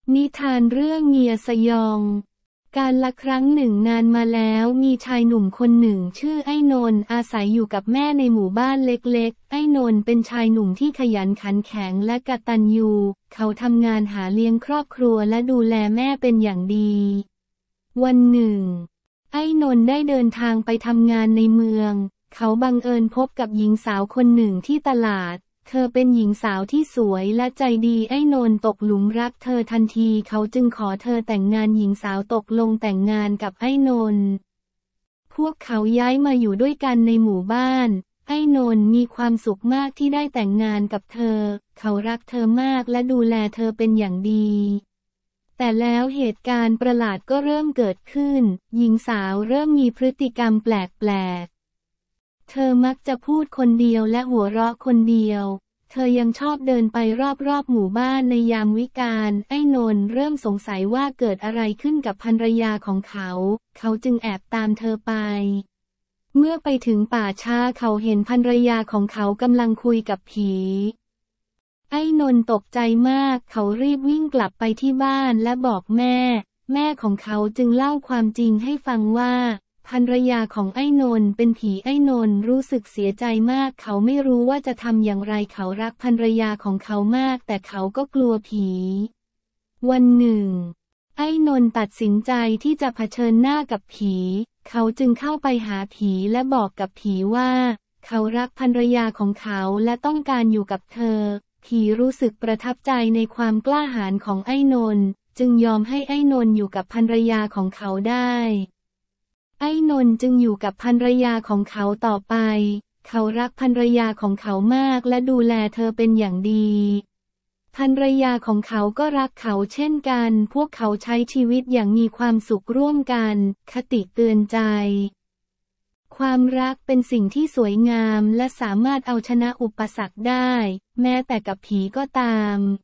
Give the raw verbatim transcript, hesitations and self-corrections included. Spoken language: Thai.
นิทานเรื่องเงียสยอง การละครั้งหนึ่งนานมาแล้วมีชายหนุ่มคนหนึ่งชื่อไอ้นนท์อาศัยอยู่กับแม่ในหมู่บ้านเล็กๆไอ้นนท์เป็นชายหนุ่มที่ขยันขันแข็งและกตัญญูเขาทำงานหาเลี้ยงครอบครัวและดูแลแม่เป็นอย่างดี วันหนึ่งไอ้นนท์ได้เดินทางไปทำงานในเมืองเขาบังเอิญพบกับหญิงสาวคนหนึ่งที่ตลาดเธอเป็นหญิงสาวที่สวยและใจดีไอ้นนท์ตกหลุมรักเธอทันทีเขาจึงขอเธอแต่งงานหญิงสาวตกลงแต่งงานกับไอ้นนท์พวกเขาย้ายมาอยู่ด้วยกันในหมู่บ้านไอ้นนท์มีความสุขมากที่ได้แต่งงานกับเธอเขารักเธอมากและดูแลเธอเป็นอย่างดีแต่แล้วเหตุการณ์ประหลาดก็เริ่มเกิดขึ้นหญิงสาวเริ่มมีพฤติกรรมแปลกๆเธอมักจะพูดคนเดียวและหัวเราะคนเดียวเธอยังชอบเดินไปรอบๆหมู่บ้านในยามวิกาลไอ้นนท์เริ่มสงสัยว่าเกิดอะไรขึ้นกับภรรยาของเขาเขาจึงแอบตามเธอไปเมื่อไปถึงป่าช้าเขาเห็นภรรยาของเขากำลังคุยกับผีไอ้นนท์ตกใจมากเขารีบวิ่งกลับไปที่บ้านและบอกแม่แม่ของเขาจึงเล่าความจริงให้ฟังว่าภรรยาของไอ้นนท์เป็นผีไอ้นนท์รู้สึกเสียใจมากเขาไม่รู้ว่าจะทำอย่างไรเขารักภรรยาของเขามากแต่เขาก็กลัวผีวันหนึ่งไอ้นนท์ตัดสินใจที่จะเผชิญหน้ากับผีเขาจึงเข้าไปหาผีและบอกกับผีว่าเขารักภรรยาของเขาและต้องการอยู่กับเธอผีรู้สึกประทับใจในความกล้าหาญของไอ้นนท์จึงยอมให้ไอ้นนท์อยู่กับภรรยาของเขาได้ไอ้นนท์จึงอยู่กับภรรยาของเขาต่อไปเขารักภรรยาของเขามากและดูแลเธอเป็นอย่างดีภรรยาของเขาก็รักเขาเช่นกันพวกเขาใช้ชีวิตอย่างมีความสุขร่วมกันคติเตือนใจความรักเป็นสิ่งที่สวยงามและสามารถเอาชนะอุปสรรคได้แม้แต่กับผีก็ตาม